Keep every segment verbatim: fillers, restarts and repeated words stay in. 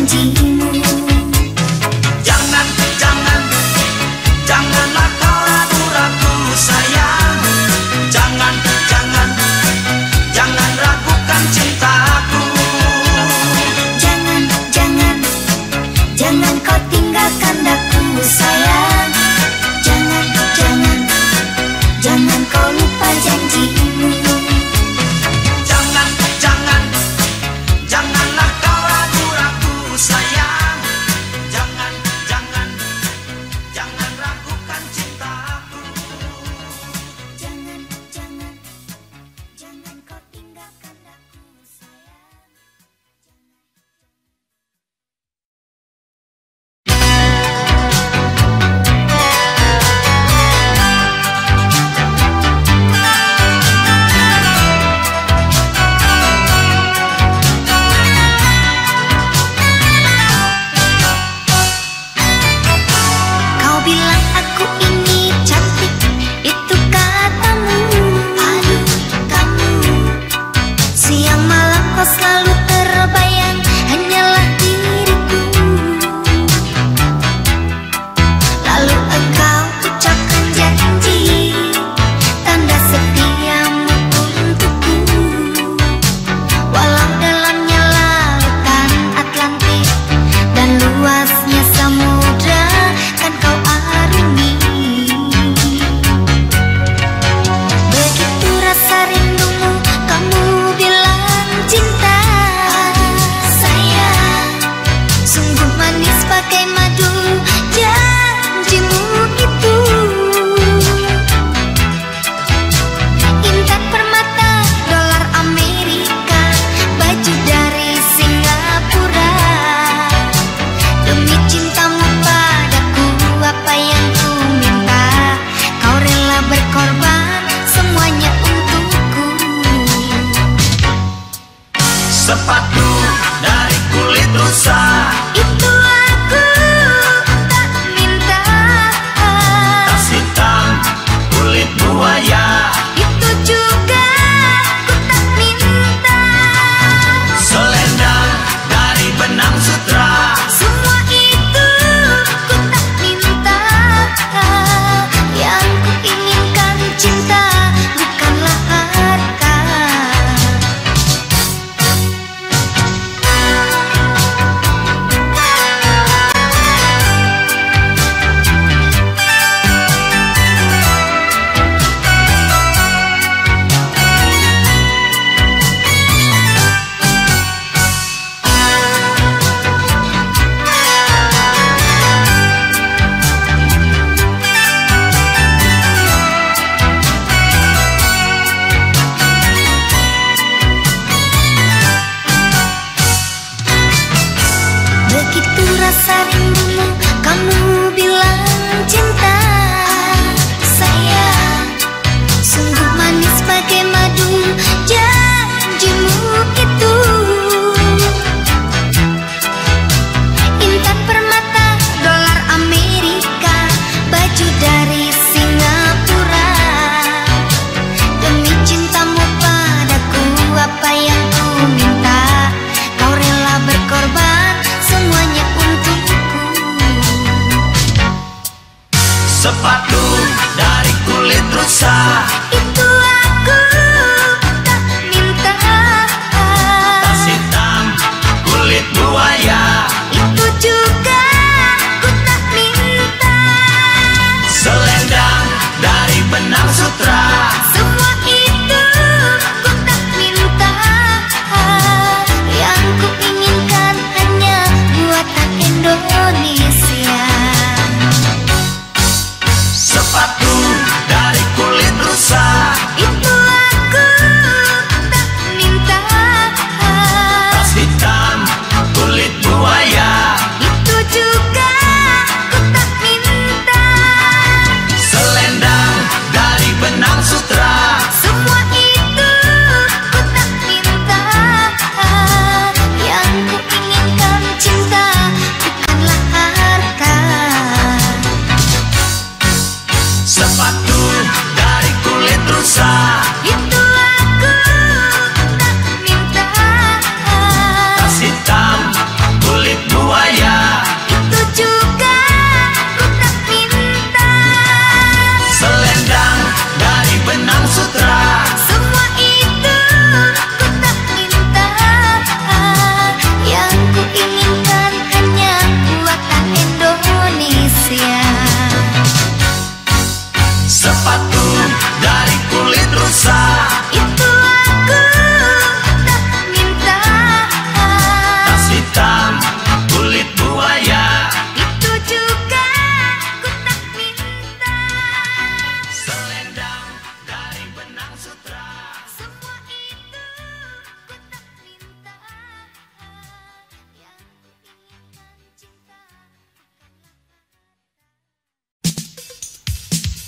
janjimu. Jangan, jangan, janganlah kau ragu-ragu sayang. Jangan, jangan, jangan ragukan cintaku. Jangan, jangan, jangan kau tinggalkan daku sayang. Jangan, jangan, jangan kau lupa janjimu. Jangan, jangan, janganlah kau ragu-ragu sayang. Jangan, jangan, jangan ragukan cintaku. Jangan, jangan, jangan kau tinggalkan daku sayang. Kau bilang aku ini cantik, itu katamu. Aduh kamu, siang malam kau selalu terbayang, hanyalah diriku. Lalu engkau ucapkan janji, tanda setiamu untukku. Walau dalamnya lautan Atlantik dan luasnya samudra kan kau arungi. Begitu rasa rindumu, kamu bilang cinta. Sayang, sungguh manis bagai madu janjimu itu. Intan permata, dolar Amerika, baju dari Singapura. Demi cintamu padaku, apa yang ku minta, kau rela berkorban semuanya untukku. Sepatu dari kulit rusa, Itu aku tak minta. tas hitam kulit buaya, Itu juga ku tak minta. selendang dari benang sutra. Semua itu ku tak minta. Yang ku inginkan cinta, bukanlah harta.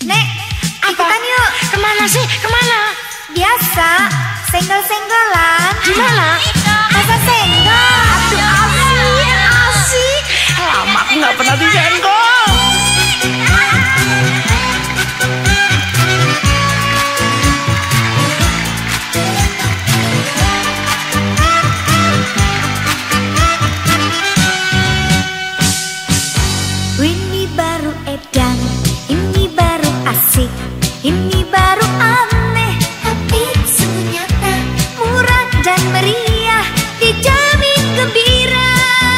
Nek, ikutan yuk. Kemana sih? Kemana? Biasa, senggol-senggolan. Gimana? Pasar senggol. Aduh, asik, asik. Lama aku nggak pernah disenggol. Ini baru edan, ini baru asik, ini baru aneh, tapi sungguh nyata, murah dan meriah, dijamin gembira.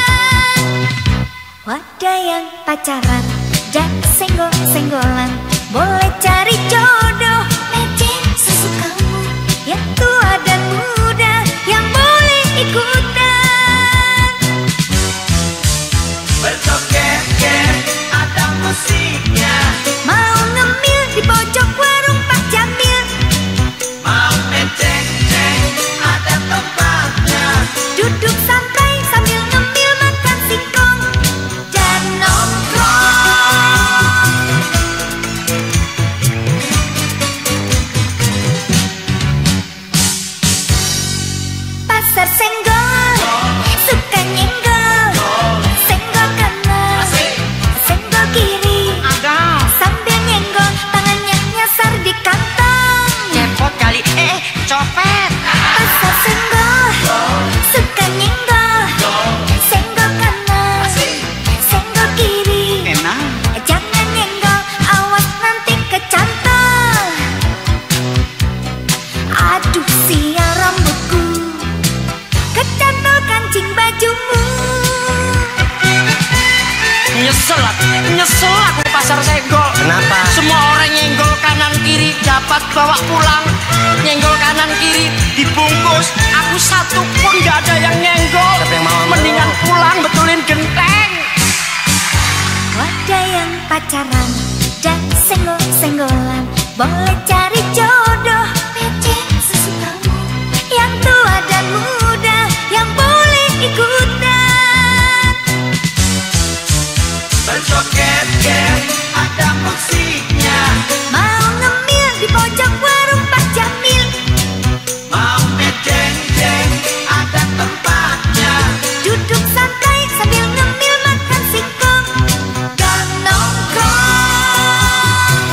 Wadah yang pacaran dan senggol-senggolan, boleh cari jodoh, matching sesukamu, yang tua dan muda, yang boleh ikutan. Berjoget-get ada musiknya, Mau ngemil di pojok warung Pak Jamil, mau meceng-ceng ada tempatnya. duduk santai sambil ngemil makan singkong dan nongkrong. Pasar senggol, suka nyenggol, senggol kanan, senggol kiri, Ada. sambil nyenggol tangannya nyasar di kantong. Cepot kali. Eh, copet. Pasar senggol, suka nyenggol, senggol kanan, senggol kiri, Enak. jangan nyenggol, awas nanti kecantol. Aduh sial rambutku, kecantol kancing bajumu. Nyesel aku, nyesel aku pasar senggol. Kenapa? Semua orang nyenggol kanan kiri dapat bawa pulang. Nyenggol kanan kiri dibungkus. Aku satu pun gak ada yang nyenggol. Siapa yang mau sama Mendingan lo? pulang betulin genteng. Wadah yang pacaran dan senggol-senggolan, boleh cari jodoh, matching sesukamu, yang tua dan muda, yang boleh ikutan. Berjoget-get ada musiknya, Mau ngemil di pojok warung Pak Jamil, mau meceng-ceng ada tempatnya. duduk santai sambil ngemil makan singkong dan nongkrong.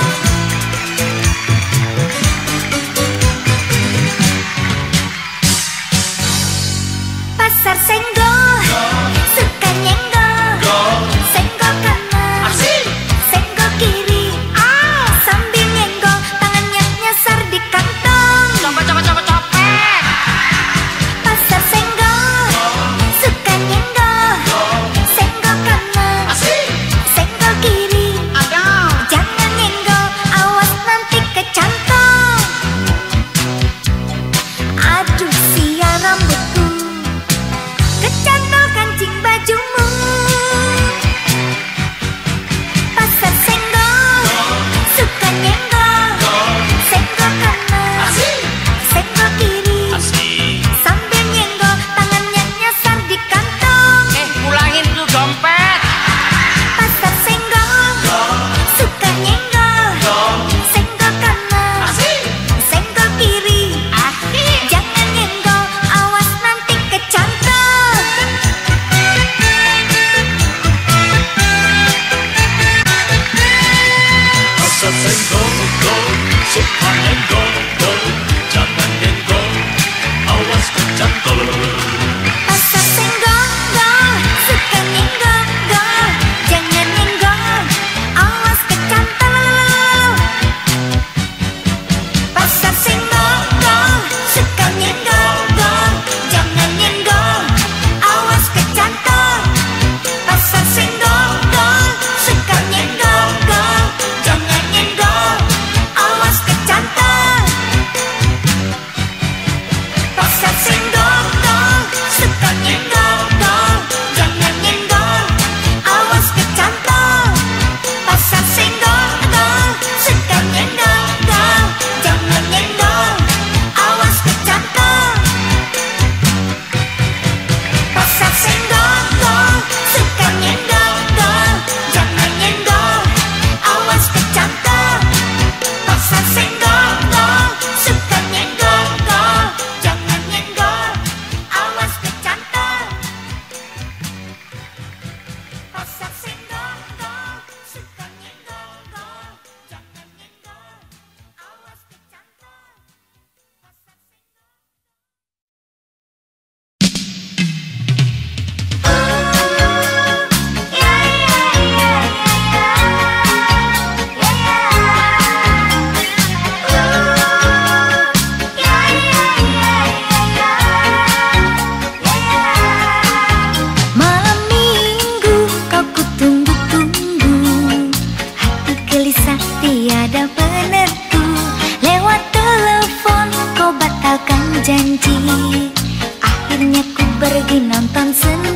Pasar senggol, suka nyenggol, senggol kanan, senggol kiri, sambil nyenggol tangannya nyasar di kantong. Coba, coba, coba, copet. Pasar senggol, suka nyenggol, senggol kanan, senggol kiri, Ada. jangan nyenggol, awas nanti kecantol. Aduh sial rambutku,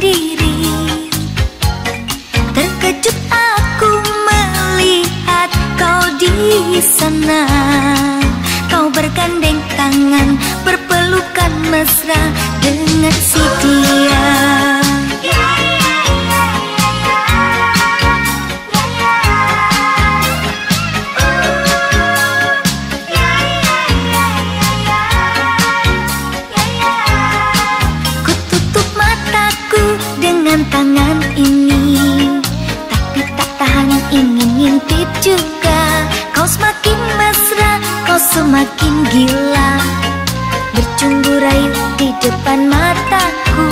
sendiri. Terkejut aku melihat kau di sana. Kau bergandeng tangan, berpelukan mesra dengan si dia. Ku tutup mataku dengan tangan ini, tapi tak tahan ingin ngintip juga. Kau semakin mesra, kau semakin gila, bercumbu rayu di depan mataku.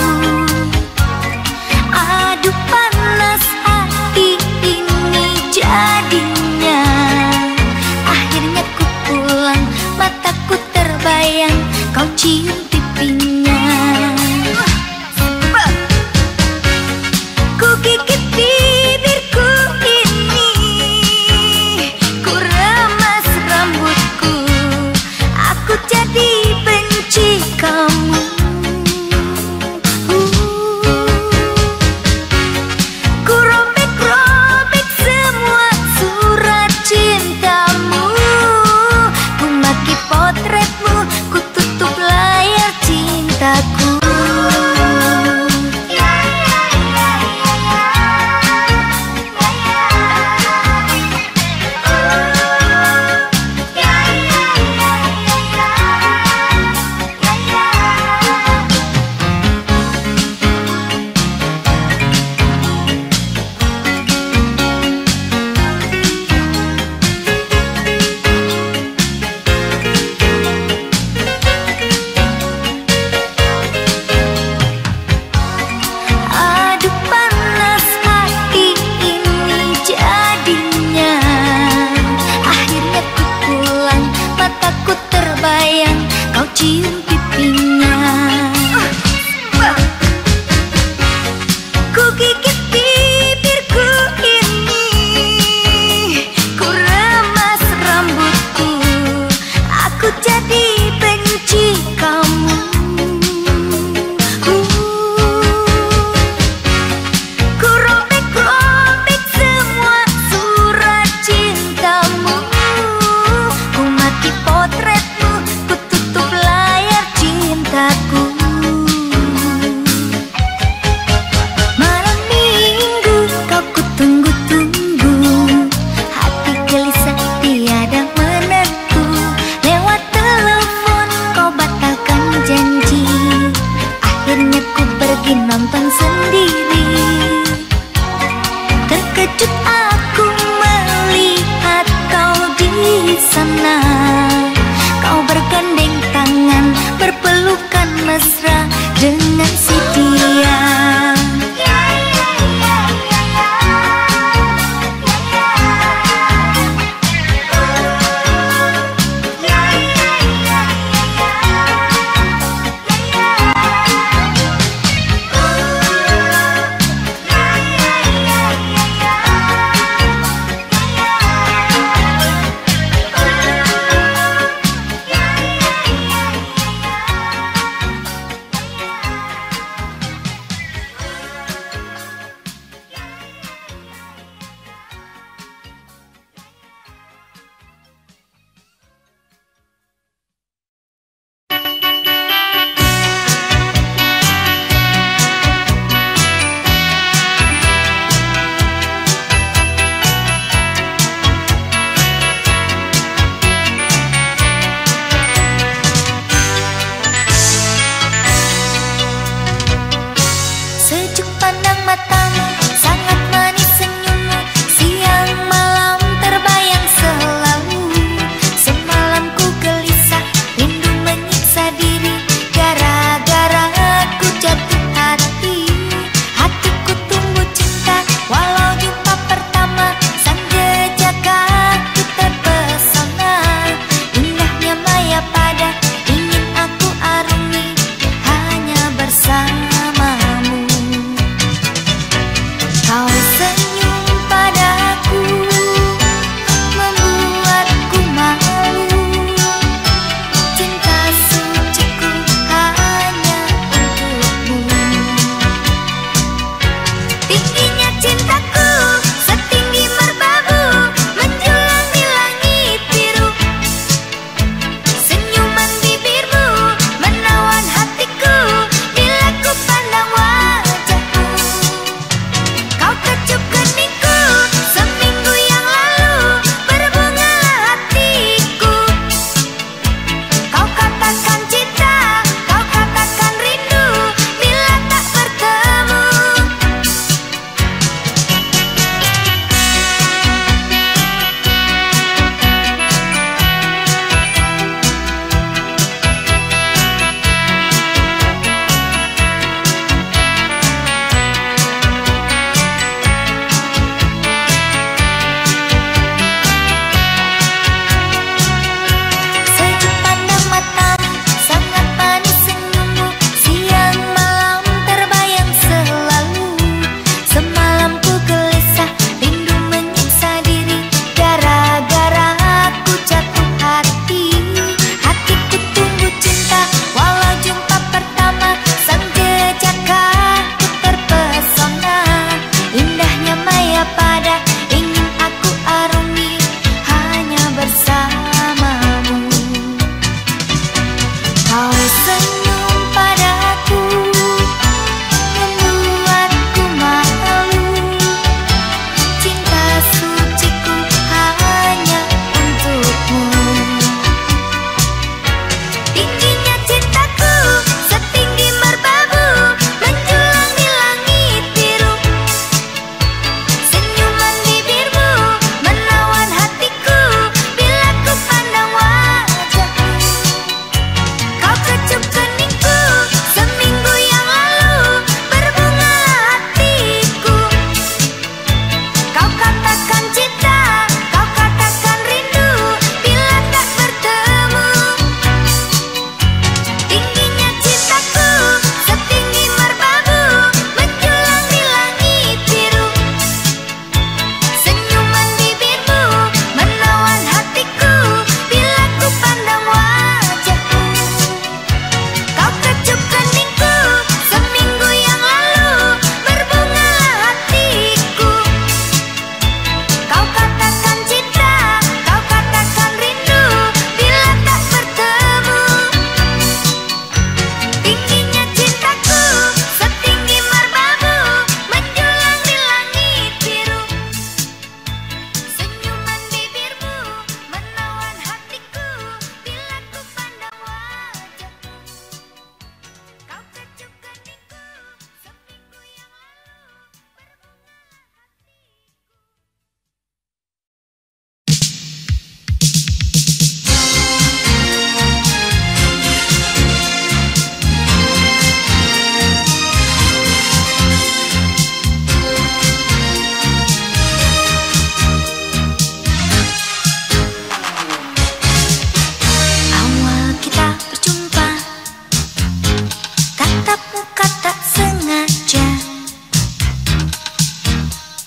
Aduh panas hati ini jadinya. Akhirnya ku pulang, mataku terbayang kau cium pipinya. Ku gigit bibirku ini, ku remas rambutku, aku jadi benci kamu. Ku robek-robek semua surat cintamu, ku maki potretmu, ku tutup layar cintaku. Aduh panas hati ini jadinya. Akhirnya ku pulang, mataku terbayang kau cium pipinya. Ku gigit bibirku ini, ku remas rambutku, aku jadi benci kamu. Ku robek-robek semua surat cintamu, ku maki potretmu, ku tutup layar cintaku. Malam minggu kau ku tunggu-tunggu, hati gelisah tiada menentu. Lewat telepon kau batalkan janji, akhirnya ku pergi nonton sendiri. Terkejut aku melihat kau di sana. Kau bergandeng tangan, berpelukan mesra dengan si dia.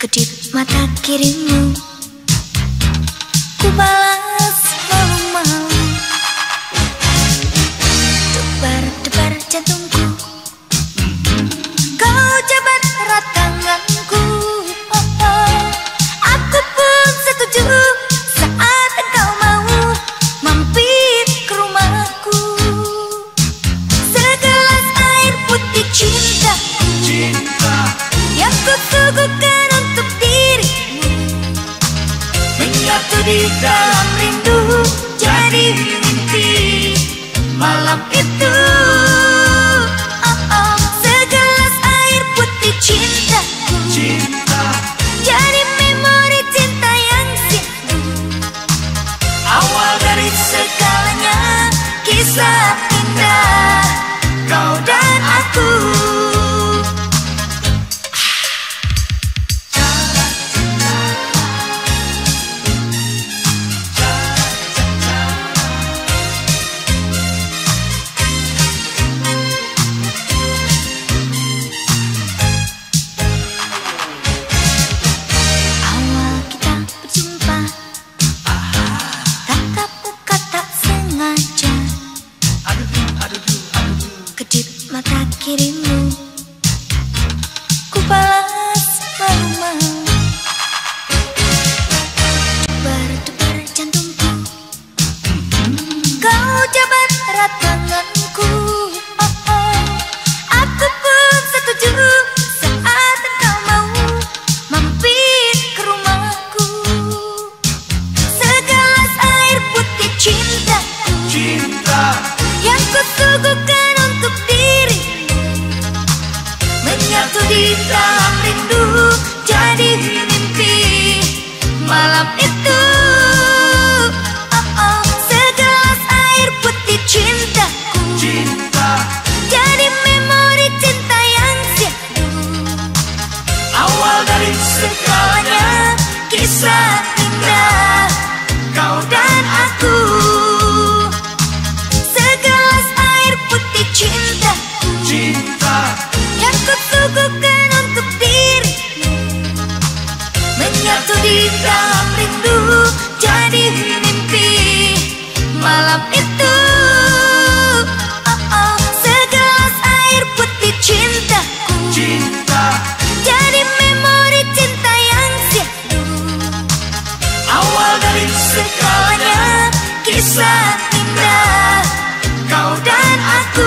Kedip mata kirimu, ku balas malu-malu. Debar-debar jantungku, kau jabat erat tanganku. Oh, oh. Aku pun setuju saat engkau mau mampir ke rumahku. Segelas air putih cintaku, Cinta yang ku suguhkan untuk dirimu, menyatu di dalam rindu jadi mimpi malam itu. Oh, oh. Segelas air putih cintaku, Cinta jadi memori cinta yang syahdu. Awal dari segalanya, kisah indah kau dan aku. Awal kita berjumpa, tatap muka tak sengaja. Kedip mata kirimu, ku balas malu-malu. Debar-debar jantungku, kau jabat erat tanganku. Oh, oh. Aku pun setuju saat engkau mau mampir ke rumahku. Segelas air putih cintaku, Cinta yang ku suguhkan untuk dirimu, menyatu di dalam rindu jadi mimpi malam itu. Oh, oh. Segelas air putih cintaku, Cinta jadi memori cinta yang syahdu. Awal dari Segalanya kisah indah kau dan aku. Segelas air putih cintaku, Cinta yang ku suguhkan untuk dirimu, menyatu di dalam rindu jadi mimpi malam itu. Oh, oh. Segelas air putih cintaku, Cinta jadi memori cinta yang syahdu. Awal dari Segalanya kisah indah kau dan aku.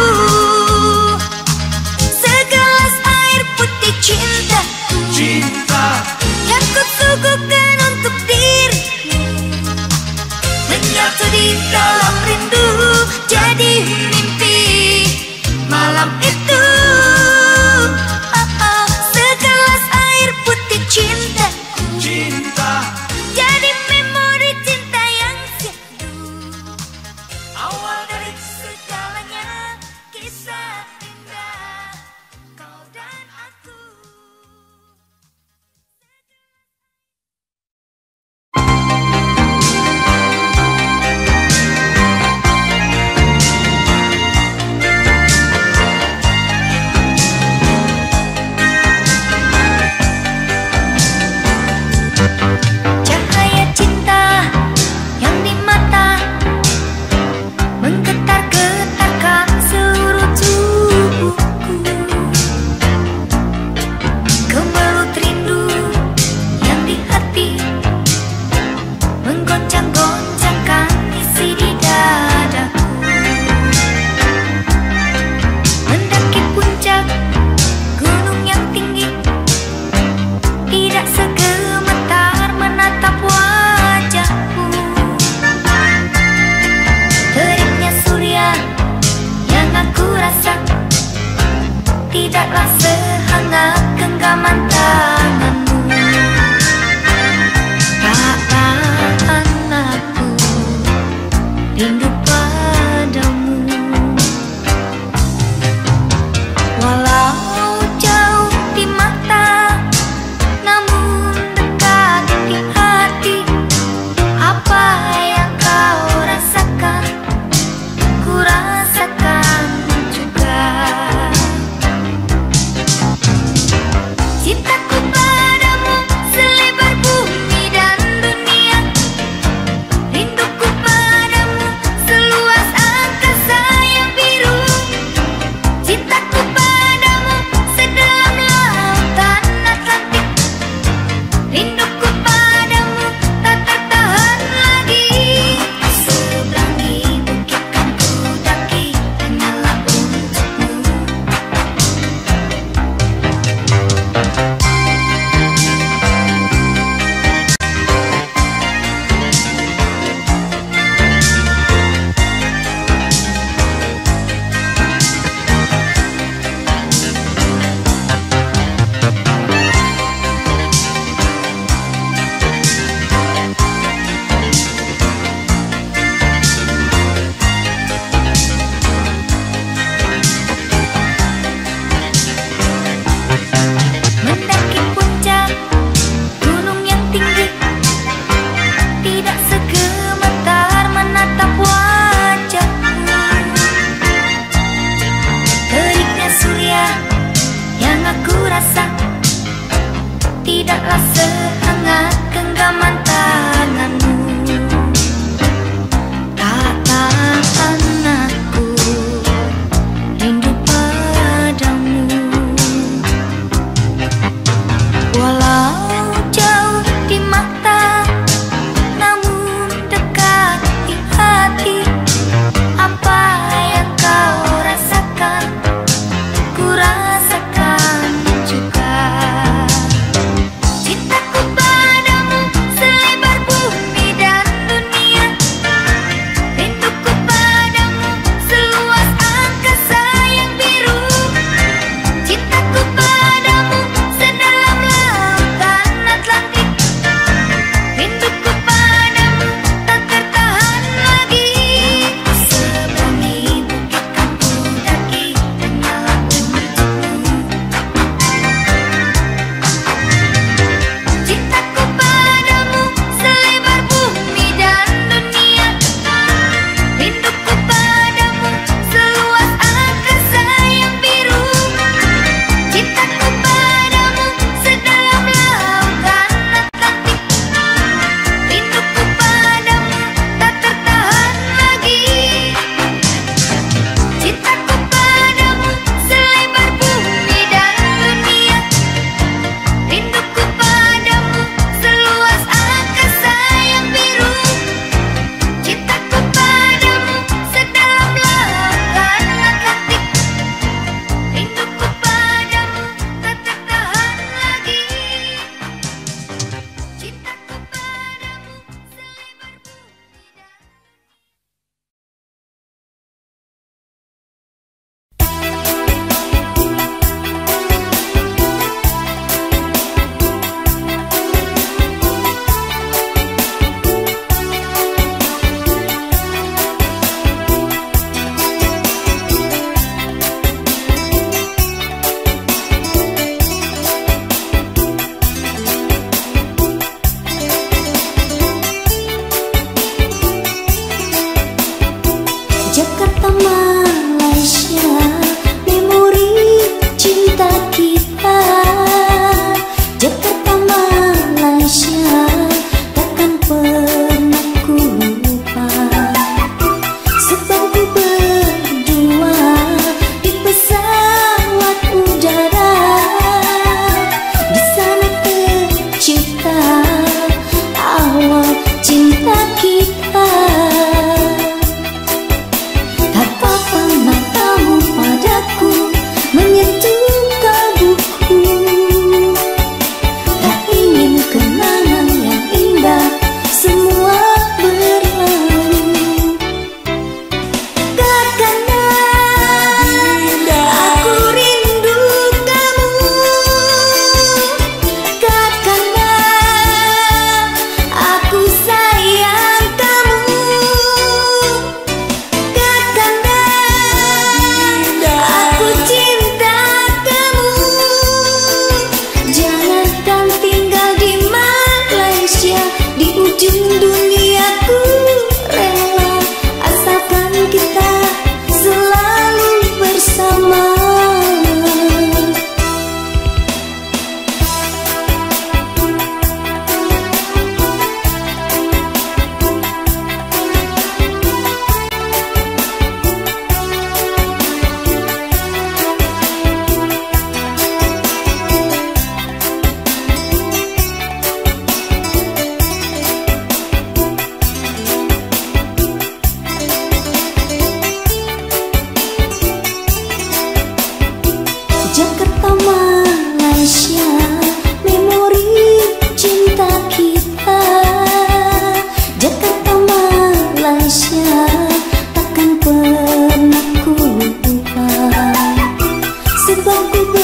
Segelas air putih cintaku, Cinta yang ku suguhkan untuk dirimu, menyatu di dalam rindu jadi mimpi malam itu. Oh, oh. Segelas air putih cintaku, Cinta jadi memori cinta yang syahdu. Awal dari Segalanya kisah indah kau dan aku. Cahaya cinta yang di mata menggetar-getarkan seluruh tubuhku. Kemelut rindu yang di hati menggoncang-goncangkan isi di dadaku. Mendaki puncak gunung yang tinggi, tidak segemetar menatap wajahku. Teriknya surya yang aku rasa tidaklah sehangat genggaman tanganmu. Tak tahan aku rindu padamu. Walau jauh di mata, namun dekat di hati. Apa yang kau rasakan, ku rasakan juga. Cintaku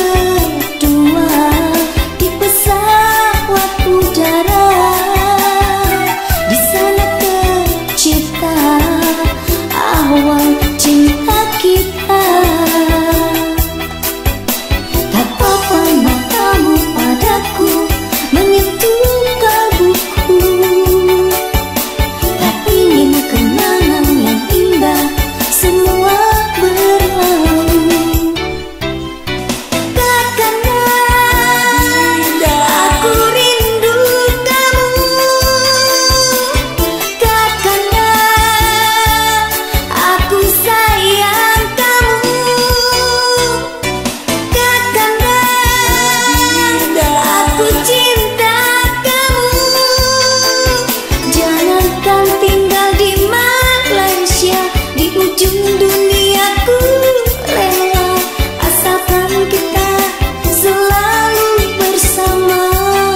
berdua di pesawat udara. Di sana tercipta awal cinta kita. Tak apa matamu padaku menyentuh kalbuku. Tak ingin kenangan yang indah semua berlalu. Katakanlah aku rindu kamu. Katakanlah aku sayang kamu. Katakanlah aku cinta kamu. Jangankan tinggal di Malaysia, di ujung duniaku rela, asalkan kita selalu bersama.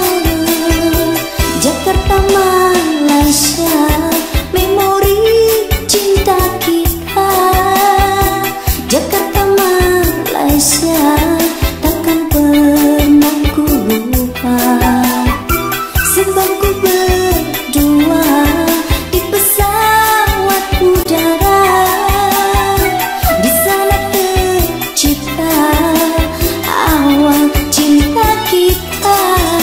Jakarta, Malaysia, memori cinta kita. Jakarta, Malaysia, takkan pernah ku lupa. Sebab ku berdua di pesawat udara. Di sana tercipta awal cinta kita.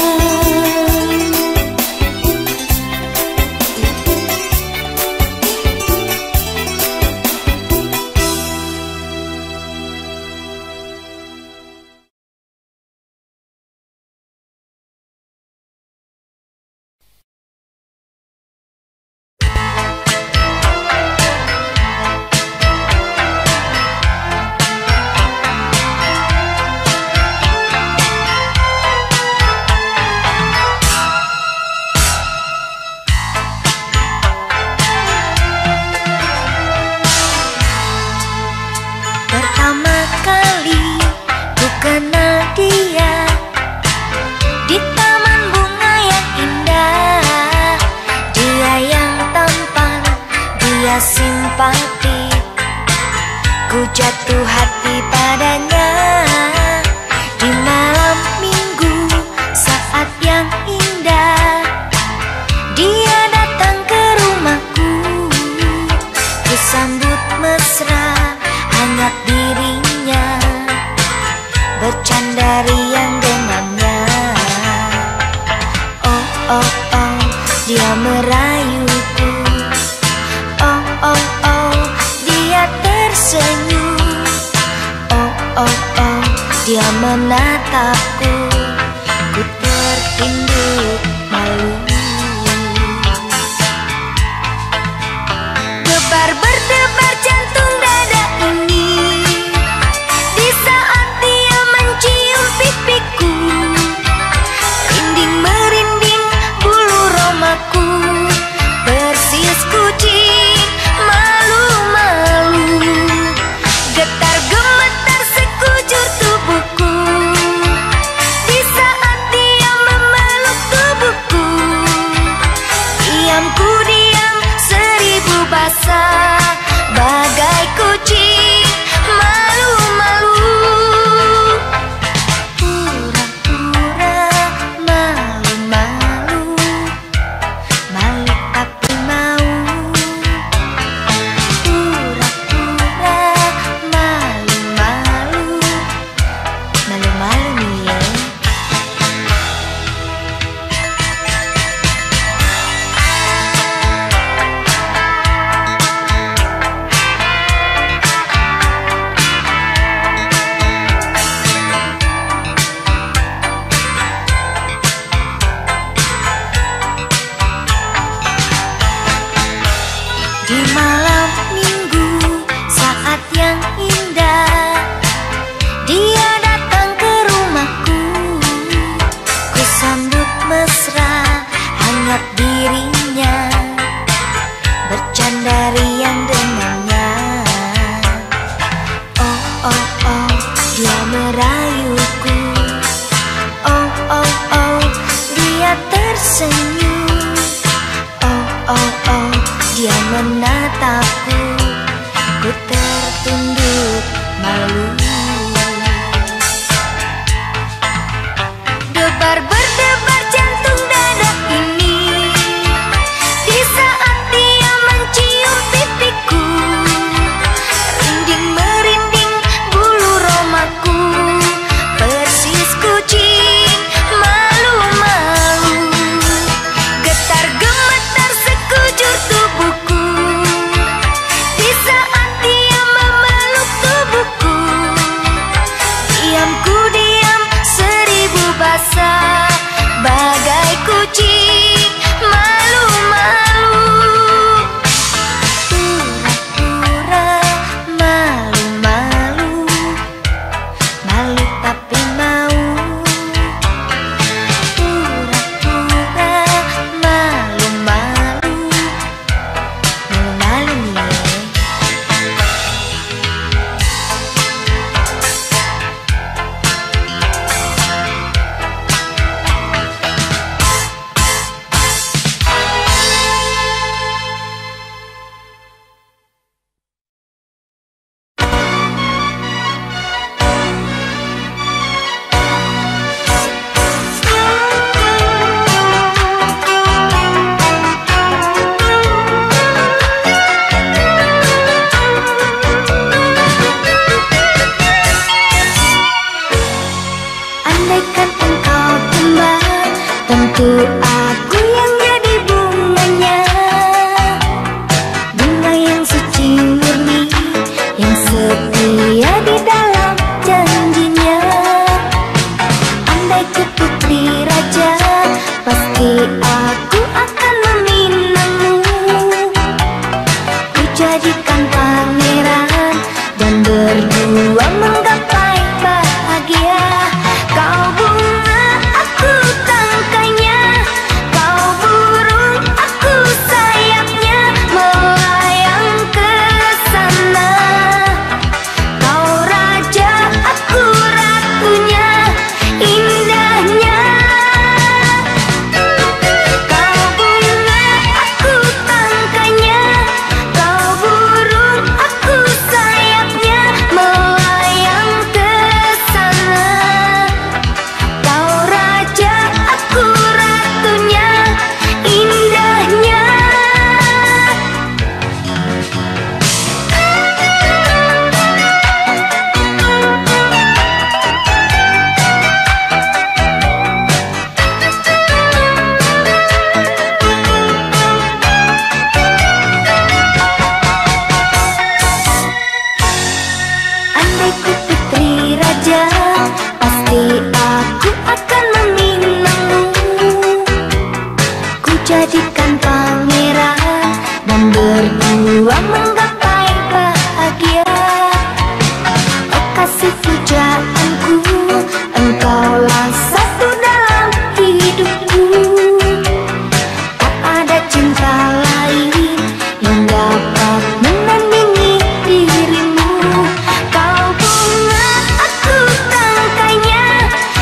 Pertama kali ku kenal dia di taman bunga yang indah. Dia yang tampan, dia simpatik. Ku jatuh hati padanya di malam minggu saat yang indah. Dia datang ke rumahku, ku sambut mesra hangat dirinya, bercanda riang dengannya. Oh oh oh, dia merayuku. Oh oh oh, dia tersenyum. Oh oh oh, dia menatapku. Ku tertunduk malu. Gebar berdebar jantung dada ini di saat dia mencium pipiku. Rinding merinding bulu romaku, persis kucing malu-malu. Getar gemetar sekujur tubuhku di saat dia memeluk tubuhku. Diamku diam seribu bahasa. rasa bagai kucing malu-malu. Pura-pura malu-malu, malu tapi mau. Pura-pura malu-malu, malu-malu nih. Andaikan engkau kembali, tentu aku yang jadi bunganya. Bunga yang suci murni, yang setia di dalam janjinya. Andai ku putri raja, pasti aku akan meminangmu. Ku jadikan pangeran dan berdua menggapai bahagia. Kau bunga, aku tangkainya. Kau burung, aku sayapnya, melayang ke sana. Kau raja, aku ratunya, indahnya. Kau bunga, aku tangkainya. Kau burung, aku sayapnya, melayang ke sana. Kau raja, aku ratunya, indahnya. Andai ku putri raja, pasti aku akan meminangmu. Ku jadikan pangeran dan berdua menggapai bahagia. Oh kasih pujaanku, engkaulah satu dalam hidupku. Tak ada cinta lain yang dapat menandingi dirimu. Kau bunga, aku tangkainya.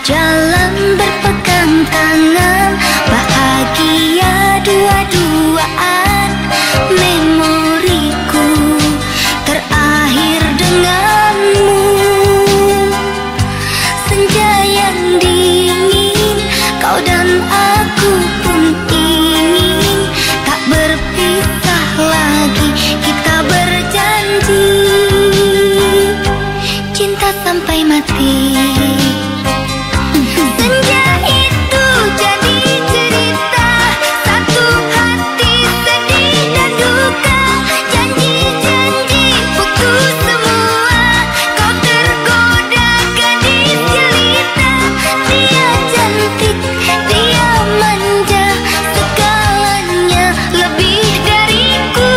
jalan berpegang tangan, bahagia dua-duaan. Memoriku terakhir denganmu. Senja yang dingin, kau dan aku pun ingin tak berpisah lagi. Kita berjanji cinta sampai mati. Senja itu jadi cerita, satu hati sedih dan duka. Janji-janji putus semua, kau tergoda gadis jelita. Dia cantik, dia manja, segalanya lebih dariku.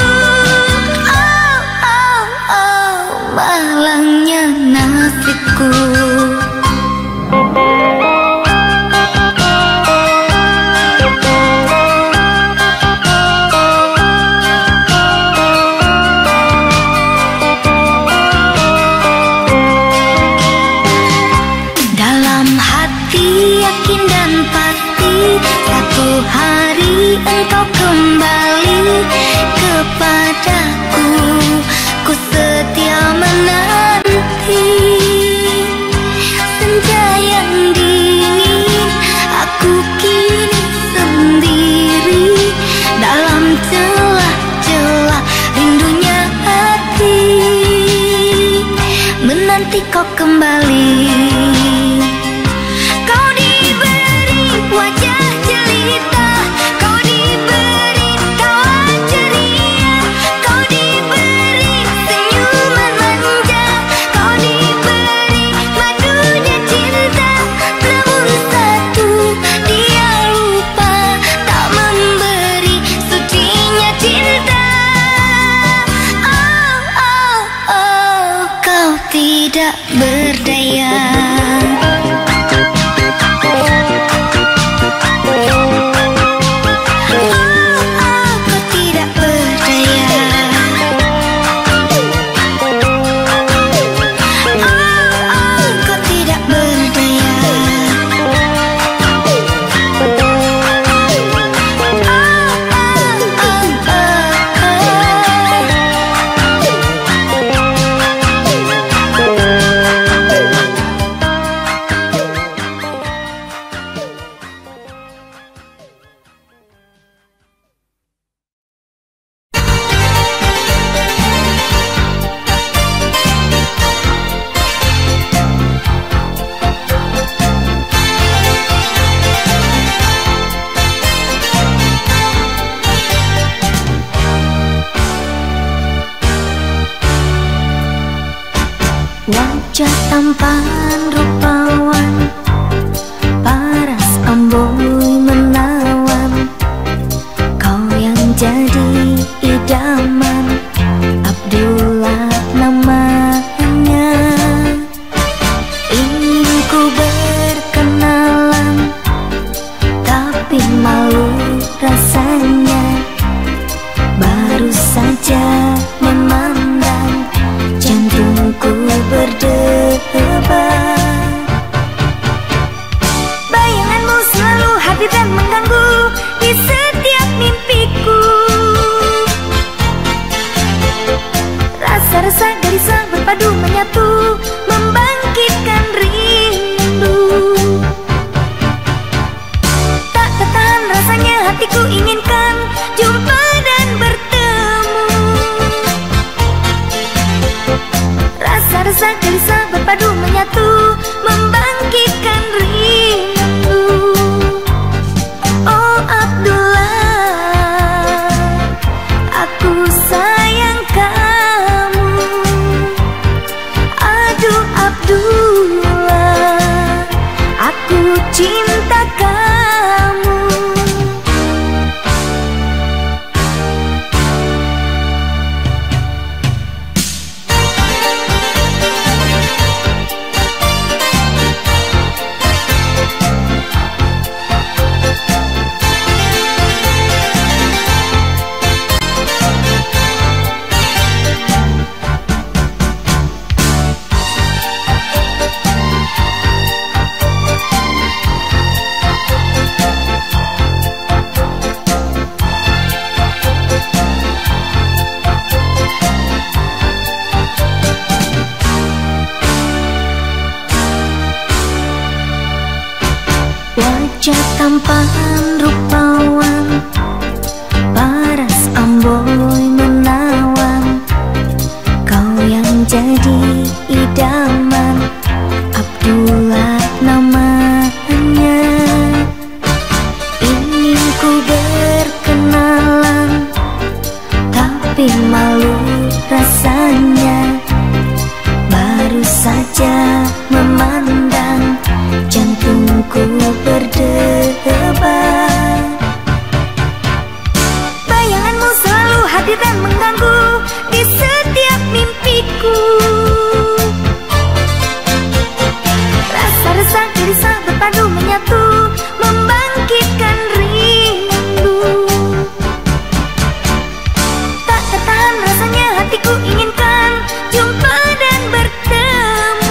Oh, oh, oh, malangnya nasibku. Dalam hati yakin dan pasti, satu hari engkau kembali kepadaku. Ku setia menanti. Senja yang dingin, aku kini sendiri dalam celah-celah rindunya hati. Menanti kau kembali. Kau diberi wajah jelita, kau diberi tawa ceria, kau diberi senyuman manja, kau diberi madunya cinta. Namun satu dia lupa, tak memberi sucinya cinta. Oh, oh, oh, kau tidak berdaya. Wajah tampan rupawan, paras amboi menawan. Kau yang jadi idaman, Abdullah namanya. Ingin ku berkenalan, tapi malu rasanya. Baru saja memandang, jantungku berdebar. Bayanganmu selalu hadir dan mengganggu di setiap mimpiku. Rasa-rasa gelisah berpadu menyatu, membangkitkan rindu. Tak tertahan rasanya hatiku inginkan jumpa dan bertemu. Rasa-rasa gelisah berpadu menyatu, membangkitkan rindu. Oh Abdullah, aku sayang kamu. Aduh Abdullah, aku cinta kamu. Wajah tampan rupawan, paras amboi menawan, kau yang jadi idaman. Abdullah namanya, ingin ku berkenalan, tapi malu rasanya. Baru saja memandang, jantungku berdebar. Bayanganmu selalu hadir dan mengganggu di setiap mimpiku. Rasa resah gelisah berpadu menyatu, membangkitkan rindu. Tak tertahan rasanya hatiku inginkan jumpa dan bertemu.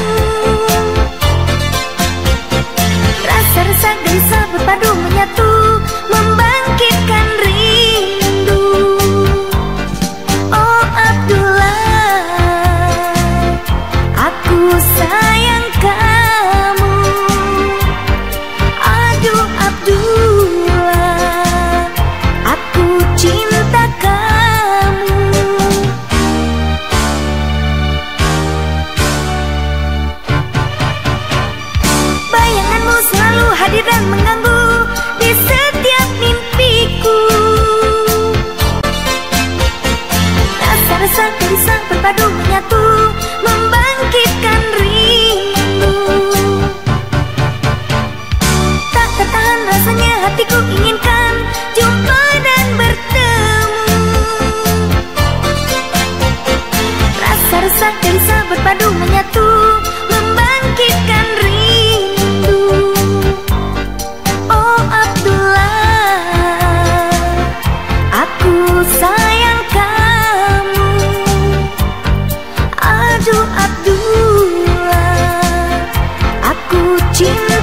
Rasa resah gelisah berpadu menyatu, membangkitkan rindu. Oh Abdullah, aku sayang kamu. Aduh Abdullah, aku cinta kamu. Bayanganmu selalu hadir dan mengganggu di setiap mimpiku. Rasa resah gelisah berpadu menyatu, membangkitkan rindu. Tak tertahan rasanya hatiku inginkan jumpa dan bertemu. Rasa resah gelisah berpadu menyatu, membangkitkan rindu. Oh Abdullah, aku sayang kamu. Aduh Abdullah, aku cinta